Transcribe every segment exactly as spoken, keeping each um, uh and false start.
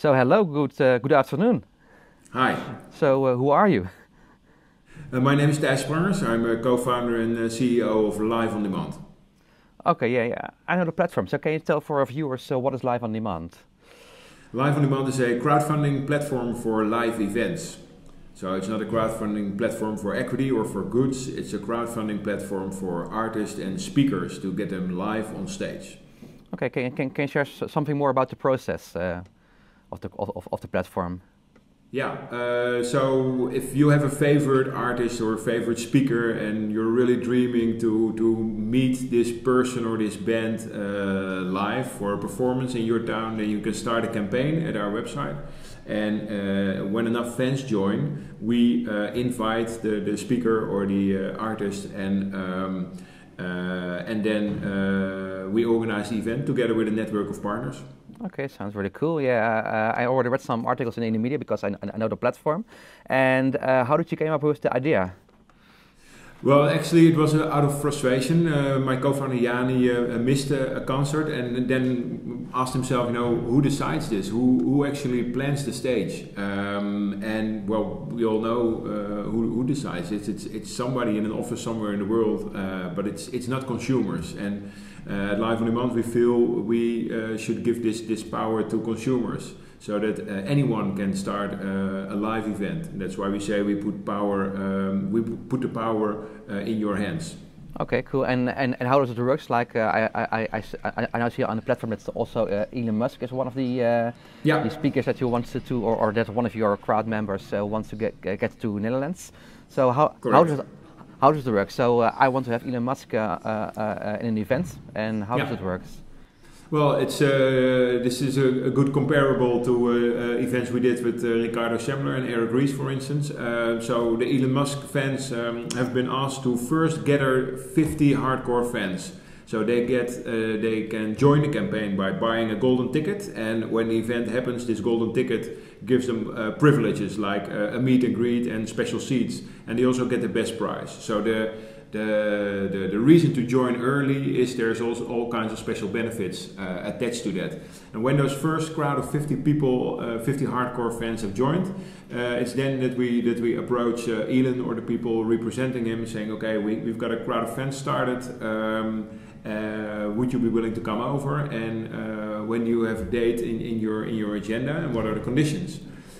So hello, good uh, good afternoon. Hi, So uh, who are you? uh, my name is Thijs Sprangers. I'm a co-founder and uh, C E O of Live on Demand. Okay, yeah, yeah, I know the platform. So can you tell for our viewers uh, what is Live on Demand? Live on Demand is a crowdfunding platform for live events. So it's not a crowdfunding platform for equity or for goods. It's a crowdfunding platform for artists and speakers to get them live on stage. Okay, can can can you share s- something more about the process uh, of the of, of of the platform? Yeah, uh, so if you have a favorite artist or a favorite speaker and you're really dreaming to, to meet this person or this band uh, live for a performance in your town, then you can start a campaign at our website. And uh, when enough fans join, we uh, invite the, the speaker or the uh, artist, and um, uh, and then uh, we organize the event together with a network of partners. Okay, sounds really cool. Yeah, uh, I already read some articles in the media because I, kn- I know the platform. And uh, how did you came up with the idea? Well, actually, it was uh, out of frustration. Uh, my co-founder Jani uh, missed a, a concert and then asked himself, you know, who decides this? Who who actually plans the stage? Um, and well, we all know uh, who, who decides it. It's it's somebody in an office somewhere in the world, uh, but it's it's not consumers. And uh, at Live on Demand, we feel we uh, should give this this power to consumers, so that uh, anyone can start uh, a live event. And that's why we say we put power, um, we put the power uh, in your hands. Okay, cool. And and, and how does it work? Like uh, I, I, I, I s- I- I now see on the platform that also uh, Elon Musk is one of the uh, Yeah, the speakers that you want to, to or, or that one of your crowd members uh, wants to get uh, get to Netherlands. So how how correct. does how does it work? So uh, I want to have Elon Musk uh, uh, uh, in an event, and how does Yeah. it work? Well, it's uh, this is a, a good comparable to uh, uh, events we did with uh, Ricardo Semler and Eric Ries, for instance. Uh, so the Elon Musk fans um, have been asked to first gather fifty hardcore fans. So they get uh, they can join the campaign by buying a golden ticket, and when the event happens, this golden ticket gives them uh, privileges like uh, a meet and greet and special seats, and they also get the best prize. So the The, the, the reason to join early is there's also all kinds of special benefits uh, attached to that. And when those first crowd of fifty people, uh, fifty hardcore fans have joined, uh, it's then that we that we approach uh, Elon or the people representing him, saying, okay, we, we've got a crowd of fans started. Um, uh, would you be willing to come over? And uh, when you have a date in, in your in your agenda, and what are the conditions?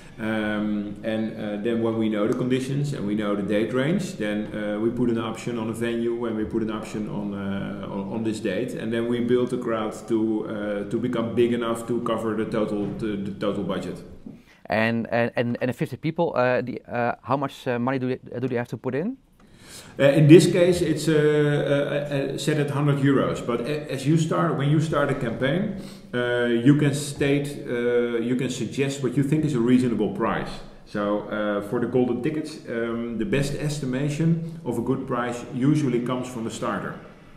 Um, and uh, then when we know the conditions and we know the date range, then uh, we put an option on a venue and we put an option on uh, on, on this date, and then we build the crowd to uh, to become big enough to cover the total the, the total budget. And and and, and the fifty people, uh, the, uh, how much uh, money do they, do they have to put in? Uh, in this case, it's uh, uh, uh, set at one hundred euros. But a- as you start, when you start a campaign, uh, you can state, uh, you can suggest what you think is a reasonable price. So uh, for the golden tickets, um, the best estimation of a good price usually comes from the starter.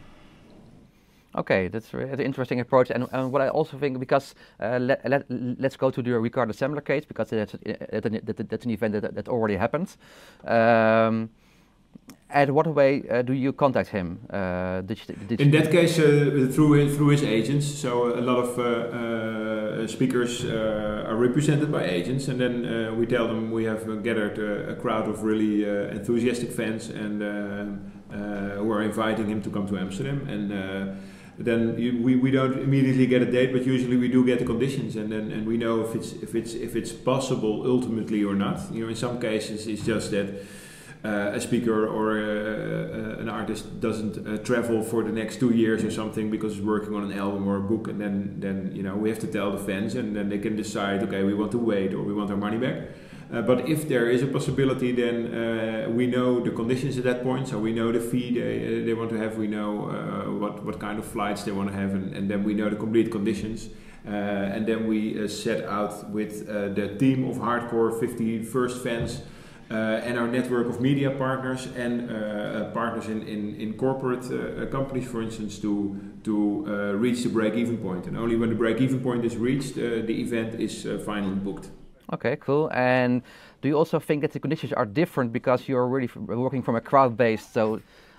Okay, that's re- an interesting approach. And, and what I also think, because uh, let, let, let's go to the Ricardo Semler case, because that's, uh, that, that, that's an event that, that already happened. Um, and what way uh, do you contact him? Uh, did you, did In you, that case, uh, through his, through his agents. So a lot of uh, uh, speakers uh, are represented by agents, and then uh, we tell them we have uh, gathered uh, a crowd of really uh, enthusiastic fans, and uh, uh, who are inviting him to come to Amsterdam. And uh, then you, we, we don't immediately get a date, but usually we do get the conditions, and then and we know if it's if it's if it's possible ultimately or not. You know, in some cases it's just that. Uh, a speaker or uh, uh, an artist doesn't uh, travel for the next two years or something because he's working on an album or a book, and then, then you know we have to tell the fans, and then they can decide, okay, we want to wait or we want our money back. Uh, but if there is a possibility, then uh, we know the conditions at that point, so we know the fee they, they want to have, we know uh, what, what kind of flights they want to have, and, and then we know the complete conditions. Uh, and then we uh, set out with uh, the team of hardcore fifty first fans. Uh, and our network of media partners and uh, partners in, in, in corporate uh, companies, for instance, to, to uh, reach the break-even point. And only when the break-even point is reached, uh, the event is uh, finally booked. okay, cool. And do you also think that the conditions are different because you're really f- working from a crowd base? So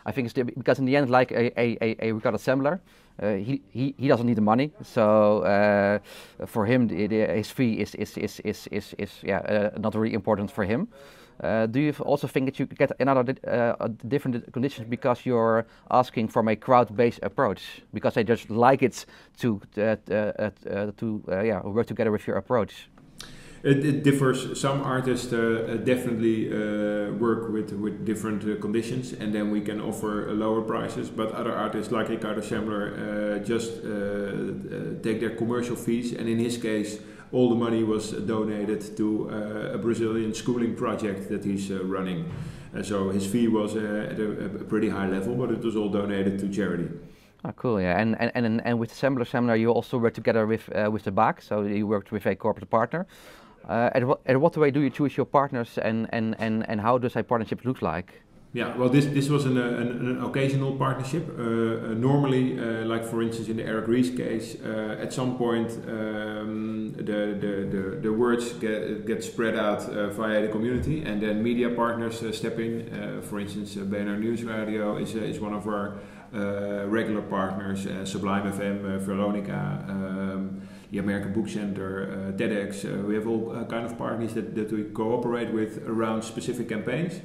I think it's the, because in the end, like a, a, a Ricardo Semler, uh, he, he he doesn't need the money. So uh, for him, the, the, his fee is is is is is, is yeah uh, not really important for him. Uh, do you also think that you get another uh, different conditions because you're asking from a crowd-based approach? Because they just like it to uh, uh, uh, to uh, yeah work together with your approach. It, it differs. Some artists uh, definitely uh, work with with different uh, conditions, and then we can offer uh, lower prices. But other artists, like Ricardo Semler, uh, just uh, uh, take their commercial fees, and in his case, all the money was donated to uh, a Brazilian schooling project that he's uh, running. Uh, so his fee was uh, at a, a pretty high level, but it was all donated to charity. Oh, cool, yeah. And and and, and with Semler Seminar, you also work together with uh, with the B A C, so you worked with a corporate partner. Uh, at, what, at what way do you choose your partners, and, and, and, and how does a partnership look like? Yeah, well, this this was an, an, an occasional partnership. Uh, uh, normally, uh, like for instance in the Eric Ries case, uh, at some point um, the, the, the, the words get, get spread out uh, via the community, and then media partners uh, step in. Uh, for instance, uh, B N R Nieuwsradio is, uh, is one of our uh, regular partners, uh, Sublime F M, uh, Veronica, um, the American Book Center, uh, TEDx. Uh, we have all uh, kind of partners that, that we cooperate with around specific campaigns.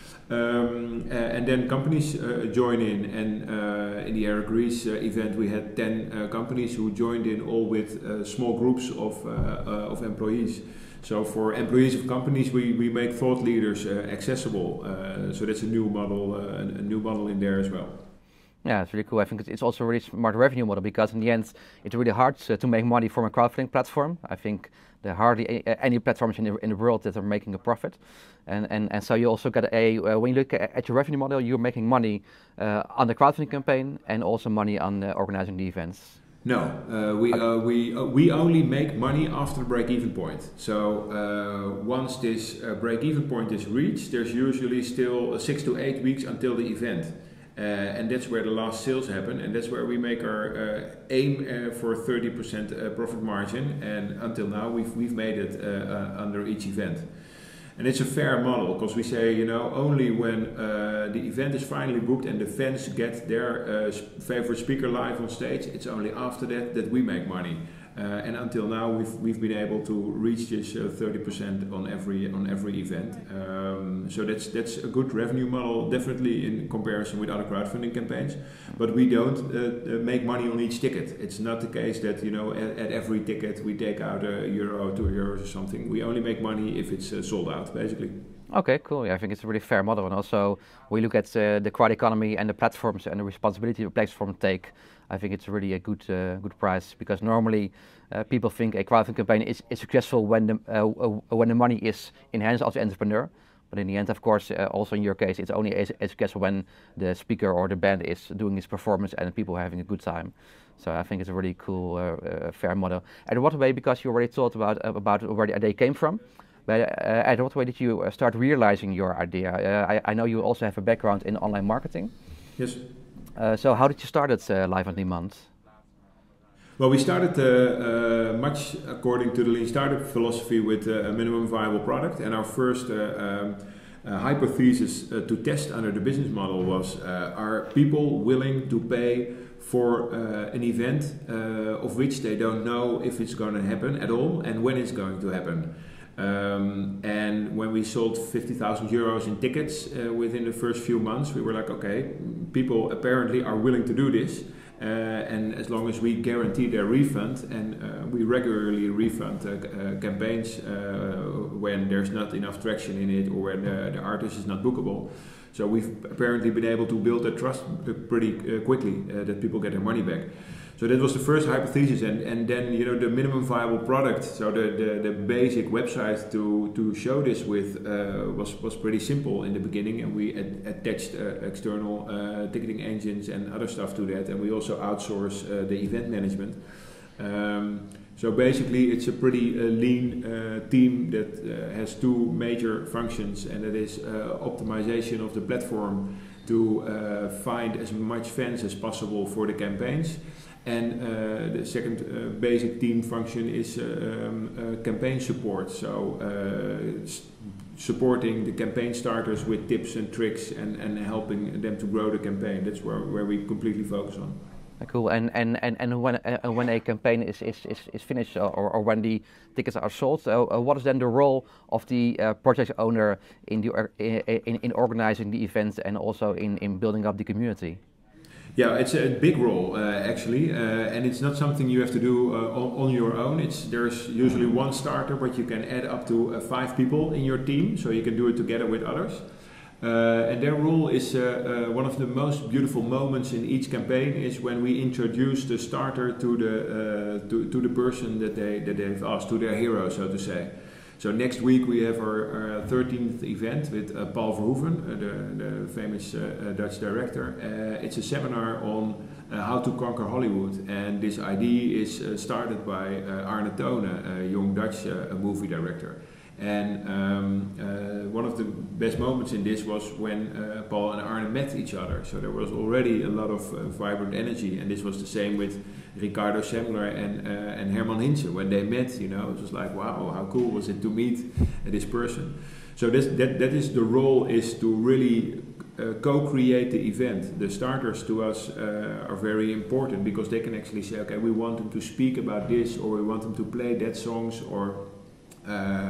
Um, uh, and then companies uh, join in, and uh, in the Eric Ries uh, event we had ten uh, companies who joined in, all with uh, small groups of, uh, uh, of employees. So for employees of companies we, we make thought leaders uh, accessible, uh, so that's a new model, uh, a new model in there as well. Yeah, it's really cool. I think it's also a really smart revenue model, because in the end it's really hard uh, to make money from a crowdfunding platform. I think there are hardly a, any platforms in the, in the world that are making a profit. And, and, and so you also get a, uh, when you look at your revenue model, you're making money uh, on the crowdfunding campaign and also money on uh, organizing the events. No, uh, we, uh, we, uh, we only make money after the break-even point. So uh, once this uh, break-even point is reached, there's usually still six to eight weeks until the event. Uh, and that's where the last sales happen, and that's where we make our uh, aim uh, for thirty percent uh, profit margin, and until now we've, we've made it uh, uh, under each event. And it's a fair model, because we say, you know, only when uh, the event is finally booked and the fans get their uh, favorite speaker live on stage, it's only after that that we make money. Uh, and until now, we've we've been able to reach this uh, thirty percent on every on every event. Um, so that's that's a good revenue model, definitely in comparison with other crowdfunding campaigns. But we don't uh, make money on each ticket. It's not the case that, you know, at, at every ticket we take out a euro, two euros or something. We only make money if it's uh, sold out, basically. Okay, cool. Yeah, I think it's a really fair model, and also we look at uh, the crowd economy and the platforms and the responsibility the platforms take. I think it's really a good uh, good price, because normally uh, people think a crowdfunding campaign is, is successful when the uh, uh, when the money is in hands of the entrepreneur. But in the end, of course, uh, also in your case, it's only as, as successful when the speaker or the band is doing its performance and people are having a good time. So I think it's a really cool, uh, uh, fair model. And what way, because you already thought about uh, about where the idea came from. But uh, at what way did you uh, start realizing your idea? Uh, I, I know you also have a background in online marketing. Yes. Uh, so how did you start it uh, Live on Demand? Well, we started uh, uh, much according to the Lean Startup philosophy with uh, a minimum viable product, and our first uh, um, uh, hypothesis uh, to test under the business model was: uh, are people willing to pay for uh, an event uh, of which they don't know if it's going to happen at all and when it's going to happen? Um, and when we sold fifty thousand euros in tickets uh, within the first few months, we were like, okay, people apparently are willing to do this. Uh, and as long as we guarantee their refund, and uh, we regularly refund uh, uh, campaigns uh, when there's not enough traction in it or when the, the artist is not bookable. So we've apparently been able to build that trust pretty uh, quickly, uh, that people get their money back. So that was the first hypothesis, and, and then, you know, the minimum viable product, so the, the, the basic website to, to show this with uh, was, was pretty simple in the beginning, and we ad attached uh, external uh, ticketing engines and other stuff to that, and we also outsource uh, the event management. Um, so basically it's a pretty uh, lean uh, team that uh, has two major functions, and that is uh, optimization of the platform to uh, find as much fans as possible for the campaigns. And uh, the second uh, basic team function is uh, um, uh, campaign support. So uh, supporting the campaign starters with tips and tricks and, and helping them to grow the campaign. That's where, where we completely focus on. Cool. And and, and, and when uh, when a campaign is is, is, is finished, or, or when the tickets are sold, uh, uh, what is then the role of the uh, project owner in the uh, in, in organizing the events and also in, in building up the community? Yeah, it's a big role uh, actually, uh, and it's not something you have to do uh, on, on your own. It's there's usually one starter, but you can add up to uh, five people in your team, so you can do it together with others. Uh, and their role is uh, uh, one of the most beautiful moments in each campaign is when we introduce the starter to the uh, to, to the person that they that they've asked, to their hero, so to say. So next week we have our, our thirteenth event with uh, Paul Verhoeven, uh, the, the famous uh, uh, Dutch director. Uh, it's a seminar on uh, how to conquer Hollywood, and this idea is uh, started by uh, Arne Tone, a young Dutch uh, movie director. And um, uh, one of the best moments in this was when uh, Paul and Arne met each other. So there was already a lot of uh, vibrant energy, and this was the same with Ricardo Semler and uh, and Herman Hintze. When they met, you know, it was like, wow, how cool was it to meet uh, this person? So this, that that is the role, is to really uh, co-create the event. The starters to us uh, are very important because they can actually say, okay, we want them to speak about this, or we want them to play that songs, or Uh,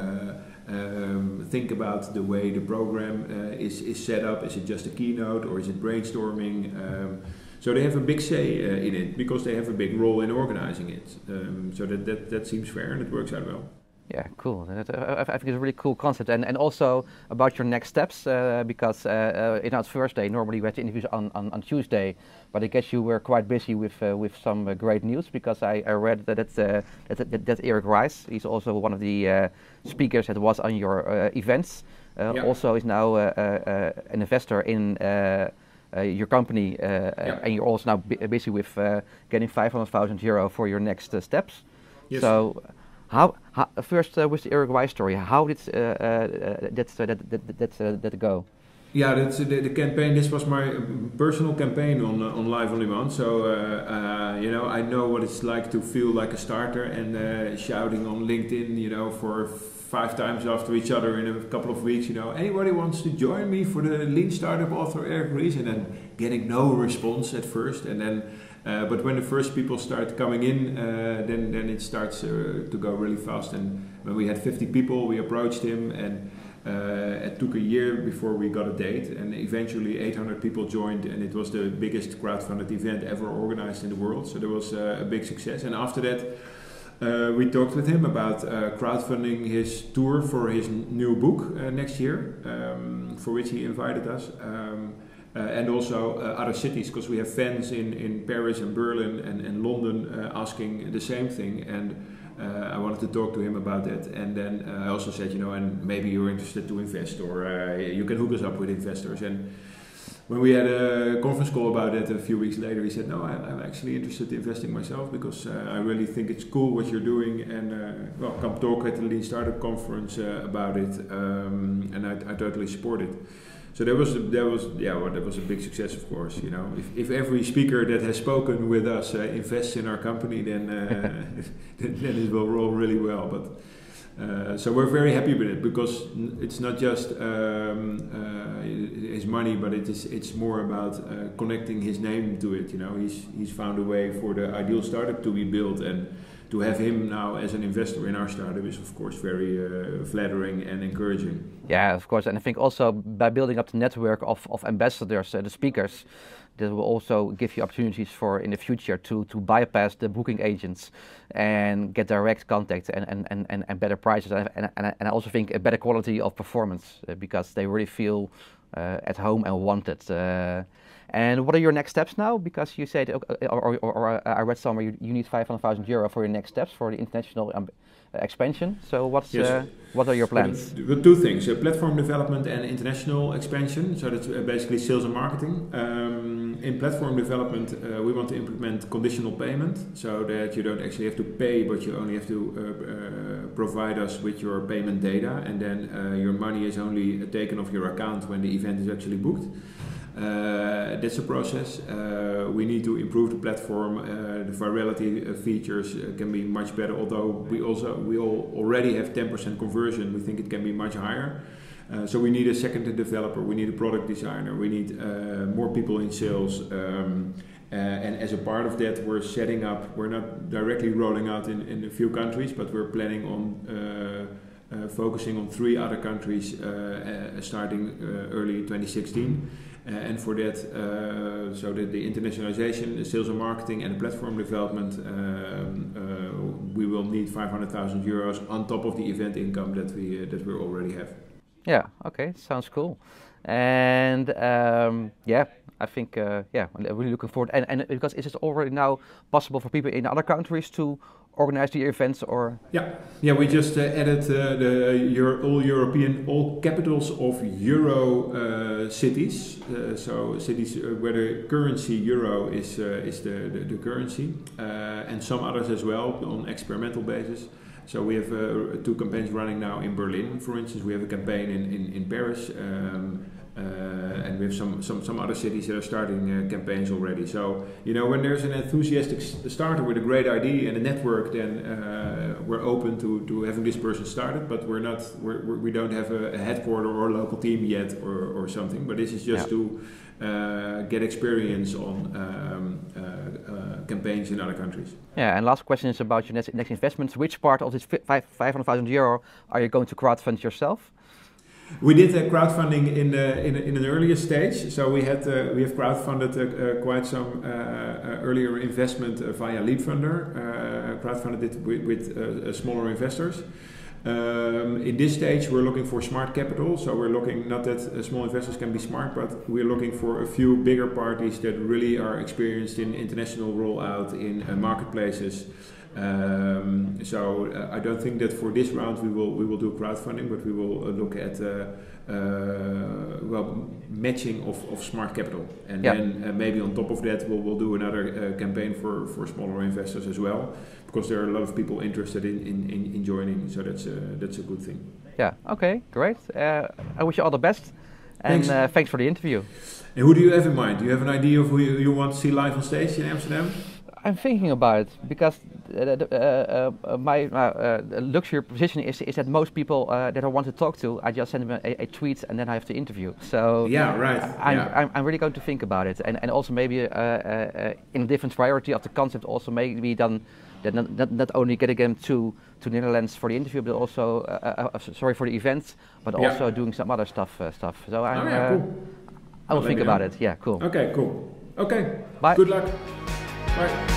um, think about the way the program uh, is, is set up. Is it just a keynote, or is it brainstorming? Um, so they have a big say uh, in it because they have a big role in organizing it. Um, so that, that, that seems fair, and it works out well. Yeah, cool. That, uh, I think it's a really cool concept. And, and also about your next steps, uh, because uh, uh, in our first day, normally we had interviews on, on, on Tuesday, but I guess you were quite busy with uh, with some uh, great news, because I, I read that it's, uh, that, that, that Eric Rice, he's also one of the uh, speakers that was on your uh, events, uh, yeah. also is now uh, uh, an investor in uh, uh, your company, uh, yeah. and you're also now bu busy with uh, getting five hundred thousand euro for your next uh, steps. Yes. So. How, how first uh, with the Eric Rice story? How did uh, uh, that, uh, that that that uh, that go? Yeah, that's, the, the campaign. This was my personal campaign on uh, on Live on Demand. So uh, uh, you know, I know what it's like to feel like a starter and uh, shouting on LinkedIn, you know, for five times after each other in a couple of weeks. You know, anybody wants to join me for the Lean Startup author Eric Rice, and then getting no response at first, and then. Uh, but when the first people start coming in, uh, then then it starts uh, to go really fast. And when we had fifty people, we approached him, and uh, it took a year before we got a date. And eventually, eight hundred people joined, and it was the biggest crowdfunded event ever organized in the world. So there was uh, a big success. And after that, uh, we talked with him about uh, crowdfunding his tour for his new book uh, next year, um, for which he invited us. Um, Uh, and also uh, other cities, because we have fans in, in Paris and Berlin and, and London uh, asking the same thing, and uh, I wanted to talk to him about that. And then uh, I also said, you know, and maybe you're interested to invest, or uh, you can hook us up with investors. And when we had a conference call about that a few weeks later, he said, no, I, I'm actually interested in investing myself, because uh, I really think it's cool what you're doing, and uh, well, come talk at the Lean Startup conference uh, about it, um, and I, I totally support it. So that was that was yeah well, that was a big success, of course. You know, if, if every speaker that has spoken with us uh, invests in our company, then uh, then, then it will roll really well. But uh, so we're very happy with it, because it's not just um, uh, his money, but it is it's more about uh, connecting his name to it. You know, he's he's found a way for the ideal startup to be built, and to have him now as an investor in our startup is, of course, very uh, flattering and encouraging. Yeah, of course, and I think also by building up the network of, of ambassadors, uh, the speakers, that will also give you opportunities for in the future to, to bypass the booking agents and get direct contact and, and, and, and better prices, and, and, and I also think a better quality of performance, uh, because they really feel uh, at home and wanted. Uh, And what are your next steps now? Because you said, or, or, or, or I read somewhere you, you need five hundred thousand euro for your next steps for the international um, expansion. So what's yes. uh, what are your plans? Well, two things: uh, platform development and international expansion. So that's uh, basically sales and marketing. Um, in platform development, uh, we want to implement conditional payment, so that you don't actually have to pay, but you only have to uh, uh, provide us with your payment data, and then uh, your money is only taken off your account when the event is actually booked. Uh, that's a process. Uh, we need to improve the platform. Uh, the virality uh, features uh, can be much better. Although we also we all already have ten percent conversion, we think it can be much higher. Uh, so we need a second developer, we need a product designer, we need uh, more people in sales. Um, uh, and as a part of that, we're setting up, we're not directly rolling out in, in a few countries, but we're planning on uh, uh, focusing on three other countries uh, uh, starting uh, early twenty sixteen. Uh, and for that, uh, so that the internationalization, the sales and marketing, and the platform development, um, uh, we will need five hundred thousand euros on top of the event income that we uh, that we already have. Yeah. Okay. Sounds cool. And um, yeah, I think uh, yeah, I'm really looking forward. And, and because is it already now possible for people in other countries to organize the events, or? Yeah, yeah. We just uh, added uh, the Euro, all European, all capitals of Euro uh, cities. Uh, so cities uh, where the currency euro is uh, is the, the, the currency, uh, and some others as well on experimental basis. So we have uh, two campaigns running now in Berlin, for instance. We have a campaign in in, in Paris. Um, Uh, and we have some, some, some other cities that are starting uh, campaigns already. So, you know, when there's an enthusiastic starter with a great idea and a network, then uh, we're open to, to having this person started, but we're not, we're, we're, we don't have a, a headquarter or a local team yet or, or something. But this is just yeah. to uh, get experience on um, uh, uh, campaigns in other countries. Yeah, and last question is about your next, next investments. Which part of this five hundred thousand euro are you going to crowdfund yourself? We did uh, crowdfunding in, uh, in in an earlier stage, so we had uh, we have crowdfunded uh, uh, quite some uh, uh, earlier investment uh, via Leapfunder. Uh, crowdfunded it with, with uh, smaller investors. Um, in this stage, we're looking for smart capital. So we're looking, not that uh, small investors can be smart, but we're looking for a few bigger parties that really are experienced in international rollout in uh, marketplaces. Um, so uh, I don't think that for this round we will we will do crowdfunding, but we will uh, look at uh, uh, well matching of, of smart capital, and yep. then uh, maybe on top of that we'll we'll do another uh, campaign for, for smaller investors as well, because there are a lot of people interested in, in, in, in joining. So that's a, that's a good thing. Yeah. Okay. Great. Uh, I wish you all the best, and thanks. Uh, thanks for the interview. And who do you have in mind? Do you have an idea of who you, you want to see live on stage in Amsterdam? I'm thinking about it because uh, uh, uh, my uh, luxury position is is that most people uh, that I want to talk to, I just send them a, a tweet and then I have to interview. So yeah, right. I'm yeah. I'm, I'm really going to think about it, and and also maybe uh, uh, in a different priority of the concept. Also maybe done that not, not not only getting them to to Netherlands for the interview, but also uh, uh, sorry for the event, but yeah. also doing some other stuff uh, stuff. So I'm. Oh, yeah, uh, cool. I will think about it. Yeah, cool. Okay, cool. Okay. Bye. Good luck. Bye.